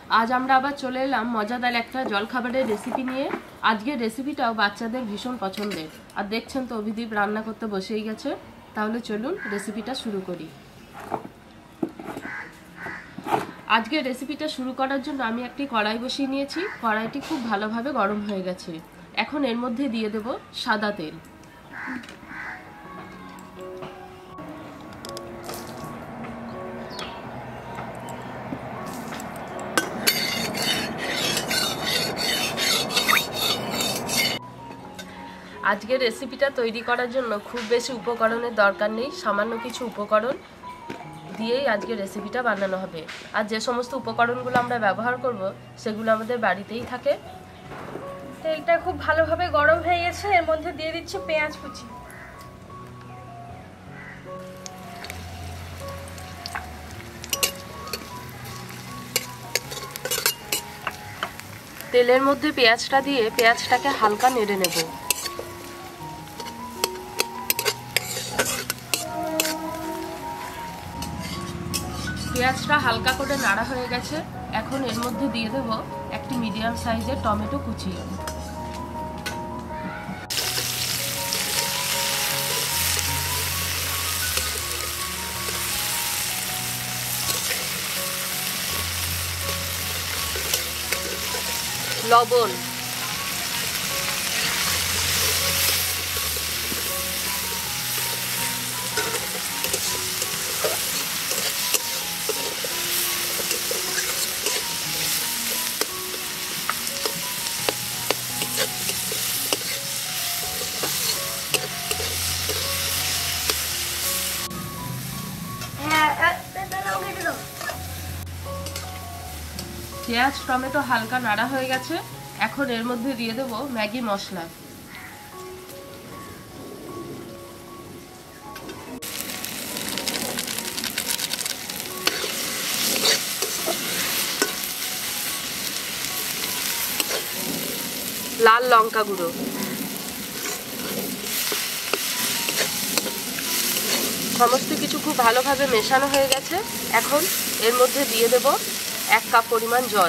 आज আমরা আবার চলে এলাম মজাদার একটা জলখাবারের রেসিপি নিয়ে। আজকের রেসিপিটাও বাচ্চাদের ভীষণ পছন্দের। আর দেখছেন তো অভিদীপ রান্না করতে বসেই গেছে। তাহলে চলুন রেসিপিটা শুরু করি। আজকের রেসিপিটা শুরু করার জন্য আমি একটি কড়াই বসিয়ে নিয়েছি। কড়াইটি খুব ভালোভাবে গরম হয়ে গেছে। এখন এর মধ্যে দিয়ে দেব সাদা তেল। আজকের রেসিপিটা তৈরি করার জন্য খুব বেশি উপকরণের দরকার নেই, সামান্য কিছু উপকরণ দিয়েই আজকের রেসিপিটা বানানো হবে। আর যে সমস্ত উপকরণগুলো আমরা ব্যবহার করব সেগুলো আমাদের বাড়িতেই থাকে। তেলটা খুব ভালোভাবে গরম হয়ে গেছে, এর মধ্যে দিয়ে দিচ্ছি পেঁয়াজ কুচি। তেলের মধ্যে পেঁয়াজটা দিয়ে পেঁয়াজটাকে হালকা নেড়ে নেব। পেঁয়াজটা হালকা করে নাড়া হয়ে গেছে। এখন এর মধ্যে দিয়ে দেব একটি মিডিয়াম সাইজের টমেটো কুচি। লবণ, পেঁয়াজ টমেটো হালকা নাড়া হয়ে গেছে। এখন এর মধ্যে দিয়ে দেব ম্যাগি মশলা। লাল লঙ্কা গুঁড়ো, সমস্ত কিছু খুব ভালোভাবে মেশানো হয়ে গেছে। এখন এর মধ্যে দিয়ে দেব 1 কাপ পরিমাণ জল।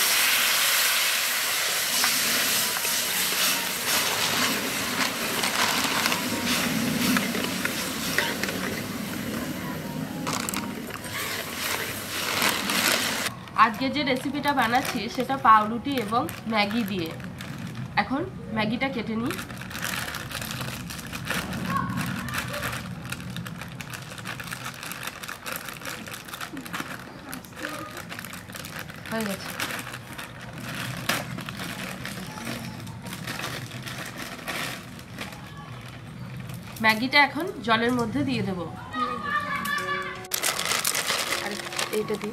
আজকে যে রেসিপিটা বানাচ্ছি সেটা পাউরুটি এবং ম্যাগি দিয়ে। এখন ম্যাগিটা কেটে নিই। হয়ে গেছে। ম্যাগিটা এখন জলের মধ্যে দিয়ে দেব। আর এইটা দিই।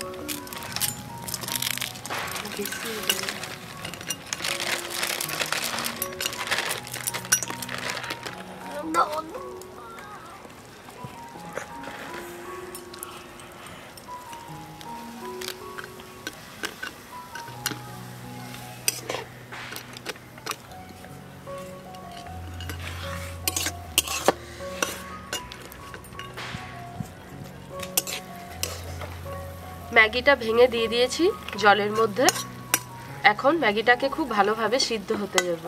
ম্যাগিটা ভেঙে দিয়ে দিয়েছি জলের মধ্যে। এখন ম্যাগিটাকে খুব ভালোভাবে সিদ্ধ হতে দেব।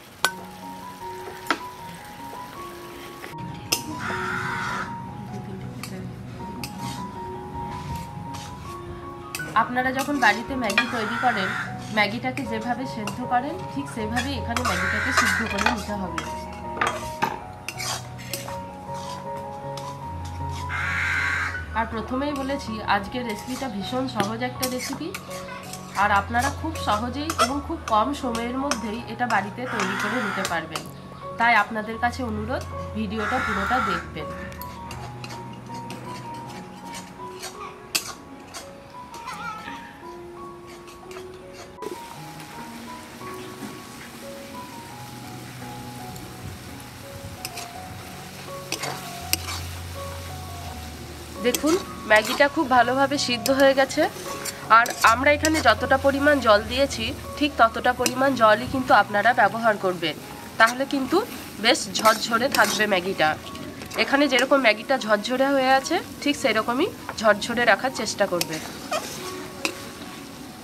আপনারা যখন বাড়িতে ম্যাগি তৈরি করেন, ম্যাগিটাকে যেভাবে সেদ্ধ করেন ঠিক সেভাবেই এখানে ম্যাগিটাকে সিদ্ধ করে নিতে হবে। আর প্রথমেই বলেছি আজকের রেসিপিটা ভীষণ সহজ একটা রেসিপি। আর আপনারা খুব সহজেই এবং খুব কম সময়ের মধ্যেই এটা বাড়িতে তৈরি করে নিতে পারবেন। তাই আপনাদের কাছে অনুরোধ, ভিডিওটা পুরোটা দেখবেন। দেখুন ম্যাগিটা খুব ভালোভাবে সিদ্ধ হয়ে গেছে। আর আমরা এখানে যতটা পরিমাণ জল দিয়েছি ঠিক ততটা পরিমাণ জলই কিন্তু আপনারা ব্যবহার করবেন। তাহলে কিন্তু বেশ ঝরঝরে থাকবে ম্যাগিটা। এখানে যেরকম ম্যাগিটা ঝরঝরে হয়ে আছে ঠিক সেরকমই ঝরঝরে রাখার চেষ্টা করবে।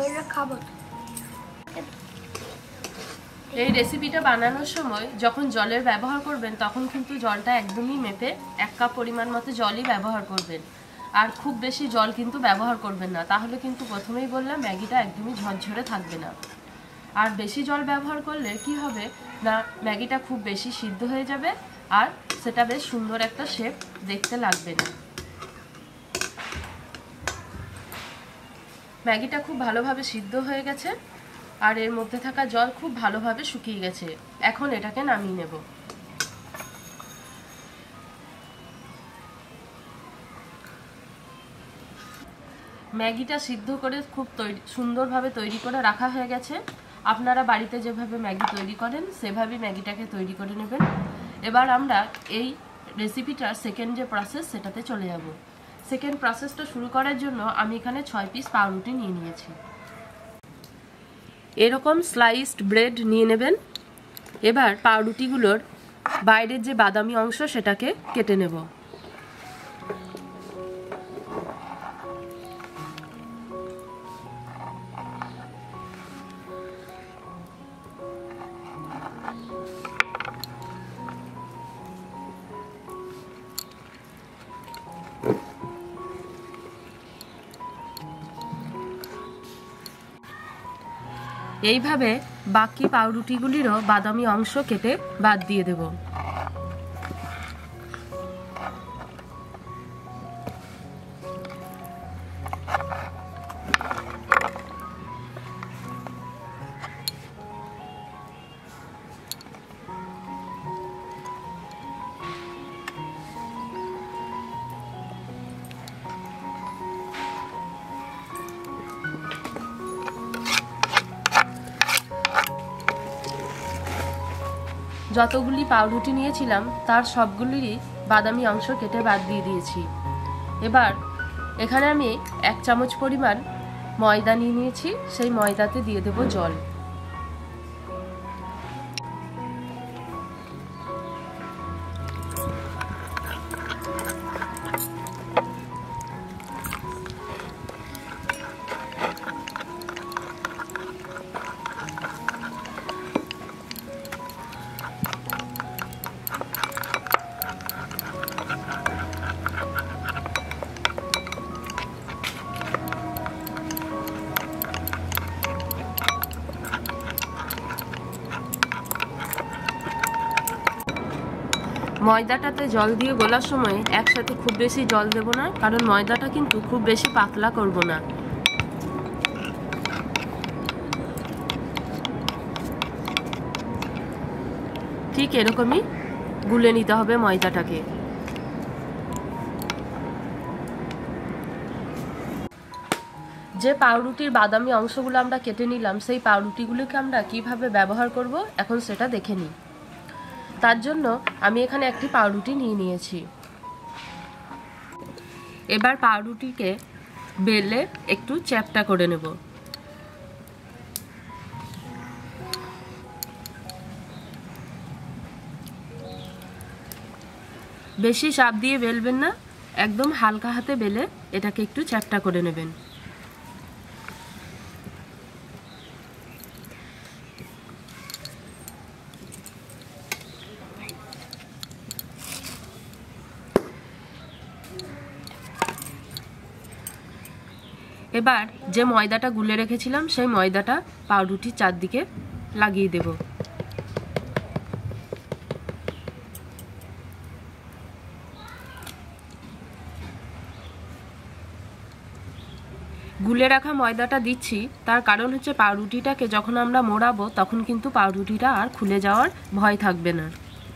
এটা খাবো। এই রেসিপিটা বানানোর সময় যখন জলের ব্যবহার করবেন তখন কিন্তু জলটা একদমই মেপে 1 কাপ পরিমাণ মতো জলই ব্যবহার করবেন, আর খুব বেশি জল কিন্তু ব্যবহার করবেন না, তাহলে কিন্তু প্রথমেই বললাম ম্যাগিটা একদমই ঝরঝরে থাকবে না। আর বেশি জল ব্যবহার করলে কি হবে না, ম্যাগিটা খুব বেশি সিদ্ধ হয়ে যাবে আর সেটা বেশ সুন্দর একটা শেপ দেখতে লাগবে না। ম্যাগিটা খুব ভালোভাবে সিদ্ধ হয়ে গেছে আর এর মধ্যে থাকা জল খুব ভালোভাবে শুকিয়ে গেছে। এখন এটাকে নামিয়ে নেব। ম্যাগিটা সিদ্ধ করে খুব সুন্দরভাবে তৈরি করে রাখা হয়ে গেছে। আপনারা বাড়িতে যেভাবে ম্যাগি তৈরি করেন সেভাবেই ম্যাগিটাকে তৈরি করে নেবেন। এবার আমরা এই রেসিপিটার সেকেন্ড যে প্রসেস সেটাতে চলে যাব। সেকেন্ড প্রসেসটা শুরু করার জন্য আমি এখানে 6 পিস পাউরুটি নিয়ে নিয়েছি। এরকম স্লাইসড ব্রেড নিয়ে নেবেন। এবার পাউরুটিগুলোর বাইরের যে বাদামি অংশ সেটাকে কেটে নেব। এইভাবে বাকি পাউরুটিগুলিরও বাদামি অংশ কেটে বাদ দিয়ে দেব। যতগুলি পাউরুটি নিয়েছিলাম তার সবগুলিরই বাদামি অংশ কেটে বাদ দিয়ে দিয়েছি। এবার এখানে আমি 1 চামচ পরিমাণ ময়দা নিয়ে নিয়েছি, সেই ময়দাতে দিয়ে দেব জল। ময়দাটাতে জল দিয়ে গোলার সময় একসাথে খুব বেশি জল দেব না, কারণ ময়দাটা কিন্তু খুব বেশি পাতলা করব না। ঠিক এরকমই গুলে নিতে হবে ময়দাটাকে। যে পাউরুটির বাদামি অংশগুলো আমরা কেটে নিলাম সেই পাউরুটিগুলোকে আমরা কিভাবে ব্যবহার করব এখন সেটা দেখে নিই। তার জন্য আমি এখানে একটি পাউরুটি নিয়ে নিয়েছি। এবার পাউরুটিকে বেলে একটু চ্যাপ্টা করে নেব। বেশি চাপ দিয়ে বেলবেন না, একদম হালকা হাতে বেলে এটাকে একটু চ্যাপ্টা করে নেবেন। এবার যে ময়দাটা গুলে রেখেছিলাম সেই ময়দাটা পাউরুটির চারদিকে লাগিয়ে দেব। গুলে রাখা ময়দাটা দিচ্ছি তার কারণ হচ্ছে পাউরুটিটাকে যখন আমরা মোড়াবো তখন কিন্তু পাউরুটিটা আর খুলে যাওয়ার ভয় থাকবে না।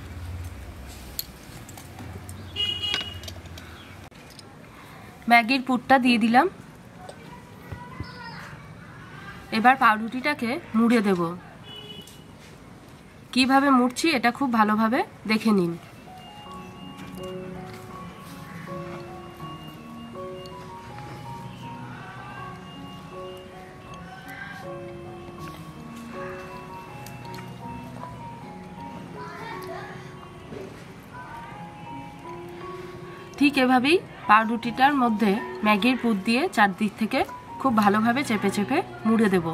ম্যাগির পুরটা দিয়ে দিলাম। এবার পাউরুটিটাকে মুড়ে দেব। কিভাবে মুড়ছি এটা খুব ভালোভাবে দেখে নিন। ঠিক এভাবেই পাউরুটিটার মধ্যে ম্যাগির পুর দিয়ে চারদিক থেকে খুব ভালোভাবে চেপে চেপে মুড়ে দেব।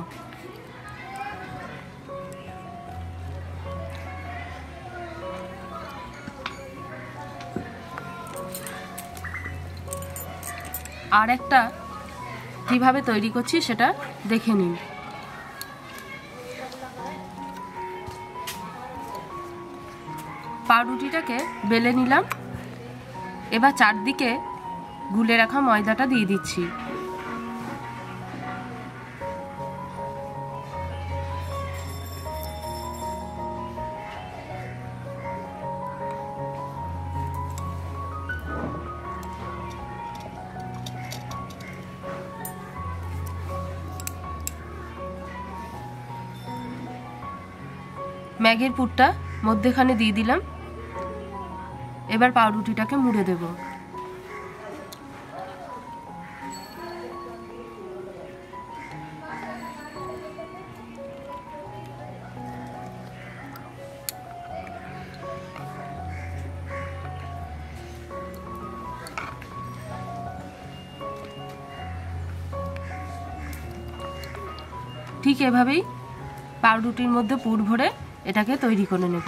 আর একটা কিভাবে তৈরি করছি সেটা দেখে নিন। পাউরুটিটাকে বেলে নিলাম। এবার চারদিকে গুলে রাখা ময়দাটা দিয়ে দিচ্ছি। ম্যাগির পুরটা মধ্যেখানে দিয়ে দিলাম। এবার পাউরুটিটাকে মুড়ে দেব। ঠিক এভাবেই পাউরুটির মধ্যে পুর ভরে এটাকে তৈরি করে নেব।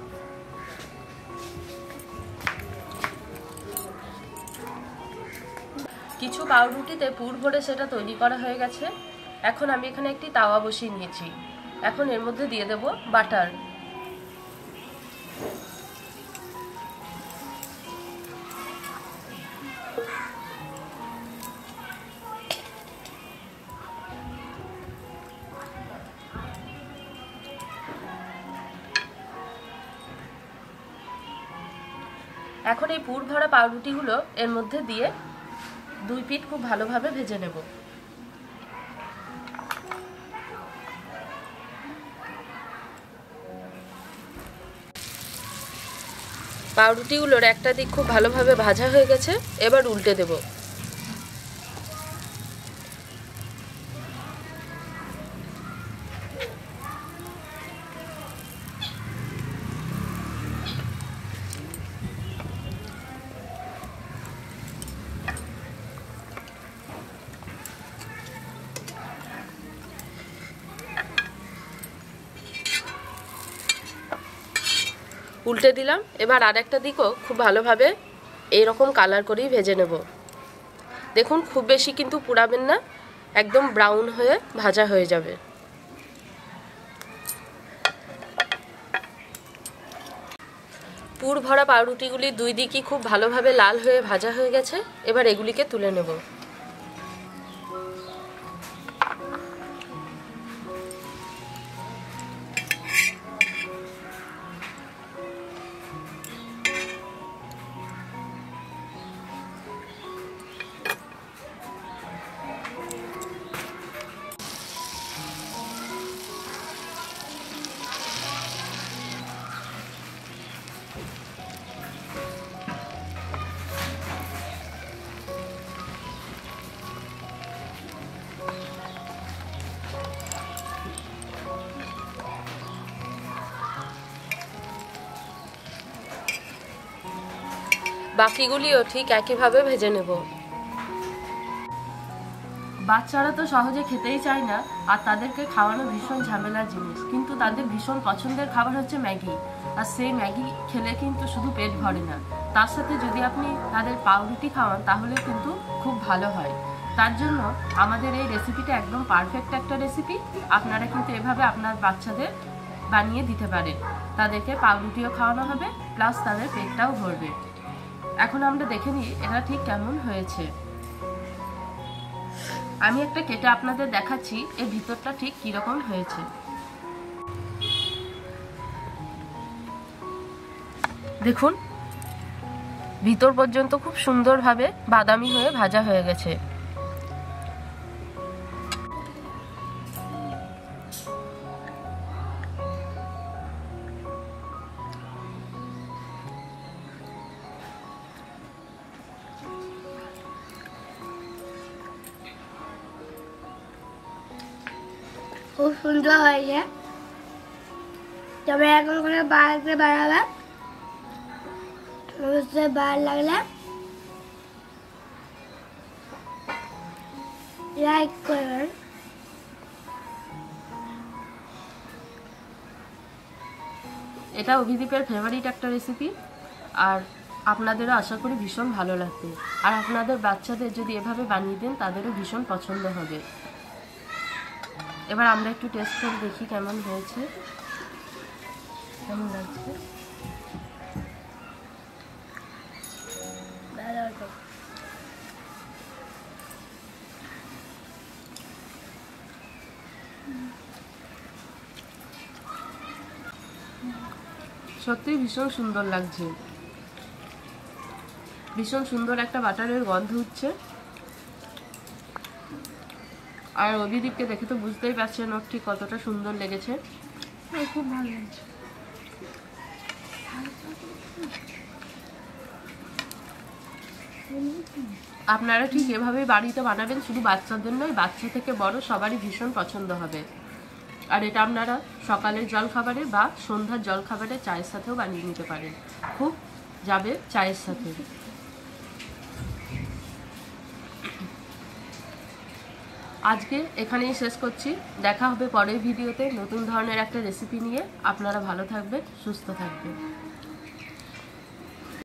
কিছু পাউরুটিতে পুর ভরে সেটা তৈরি করা হয়ে গেছে। এখন আমি এখানে একটি তাওয়া বসিয়ে নিয়েছি। এখন এর মধ্যে দিয়ে দেব বাটার। এখন এই পুর ভরা পাউরুটিগুলো এর মধ্যে দিয়ে দুই পিঠ খুব ভালোভাবে ভেজে নেব। পাউরুটিগুলোর একটা দিক খুব ভালোভাবে ভাজা হয়ে গেছে। এবার উল্টে দেব। উল্টে দিলাম। এবার আরেকটা দিকও খুব ভালোভাবে এইরকম কালার করেই ভেজে নেব। দেখুন, খুব বেশি কিন্তু পুড়াবেন না, একদম ব্রাউন হয়ে ভাজা হয়ে যাবে। পুর ভরা পাউরুটিগুলি দুই দিকই খুব ভালোভাবে লাল হয়ে ভাজা হয়ে গেছে। এবার এগুলিকে তুলে নেব। বাকিগুলিও ঠিক একইভাবে ভেজে নেব। বাচ্চারা তো সহজে খেতেই চায় না, আর তাদেরকে খাওয়ানো ভীষণ ঝামেলার জিনিস। কিন্তু তাদের ভীষণ পছন্দের খাবার হচ্ছে ম্যাগি, আর সেই ম্যাগি খেলে কিন্তু শুধু পেট ভরে না, তার সাথে যদি আপনি তাদের পাউরুটি খাওয়ান তাহলে কিন্তু খুব ভালো হয়। তার জন্য আমাদের এই রেসিপিটা একদম পারফেক্ট একটা রেসিপি। আপনারা কিন্তু এভাবে আপনার বাচ্চাদের বানিয়ে দিতে পারেন। তাদেরকে পাউরুটিও খাওয়ানো হবে, প্লাস তাদের পেটটাও ভরবে। এখন আমরা দেখে নিই এটা ঠিক কেমন হয়েছে। আমি একটা কেটে আপনাদের দেখাচ্ছি এর ভিতরটা ঠিক কিরকম হয়েছে। দেখুন, ভিতর পর্যন্ত খুব সুন্দরভাবে বাদামি হয়ে ভাজা হয়ে গেছে। খুব সুন্দর হয়েছে। তবে এখন করে বাড়িতে বানাবে, অবশ্যই ভালো লাগলে লাইক করবেন। এটা অভিদীপের ফেভারিট একটা রেসিপি, আর আপনাদেরও আশা করি ভীষণ ভালো লাগবে। আর আপনাদের বাচ্চাদের যদি এভাবে বানিয়ে দেন তাদেরও ভীষণ পছন্দ হবে। এবার আমরা একটু টেস্ট করে দেখি কেমন হয়েছে, কেমন লাগছে। ভালো হতো। সত্যিই ভীষণ সুন্দর লাগছে, ভীষণ সুন্দর একটা বাটারের গন্ধ উঠছে। আর অভিদীপকে দেখে তো বুঝতেই পারছেন ওর ঠিক কতটা সুন্দর লেগেছে। খুব ভালো লাগছে। আপনারা ঠিক এভাবেই বাড়িতে বানাবেন, শুধু বাচ্চাদের নয়, বাচ্চা থেকে বড় সবারই ভীষণ পছন্দ হবে। আর এটা আপনারা সকালের জলখাবারে বা সন্ধ্যার জলখাবারে চায়ের সাথেও বানিয়ে নিতে পারেন, খুব যাবে চায়ের সাথে। আজকে এখানেই শেষ করছি, দেখা হবে পরের ভিডিওতে নতুন ধরনের একটা রেসিপি নিয়ে। আপনারা ভালো থাকবেন, সুস্থ থাকবেন।